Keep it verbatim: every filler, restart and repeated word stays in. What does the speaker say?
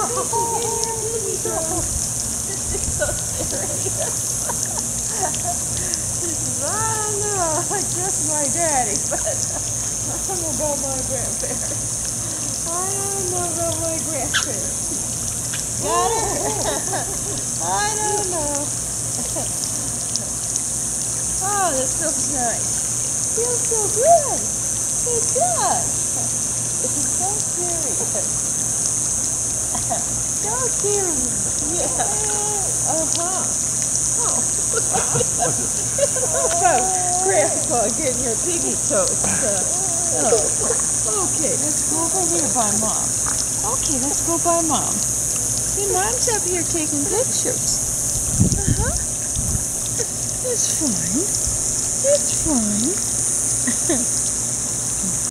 so serious. He says, I know, I guess my daddy, but I don't know about my grandparents. I don't know about my grandparents. Got it? I don't know. Oh, this feels nice. Feels so good. It does. It's so serious. So serious. Yeah. Uh-huh. Oh. About Grandpa getting your piggy toast. Uh, oh. Okay, let's go over here by Mom. Okay, let's go by Mom. See, Mom's up here taking pictures. Uh-huh. It's fine. It's fine.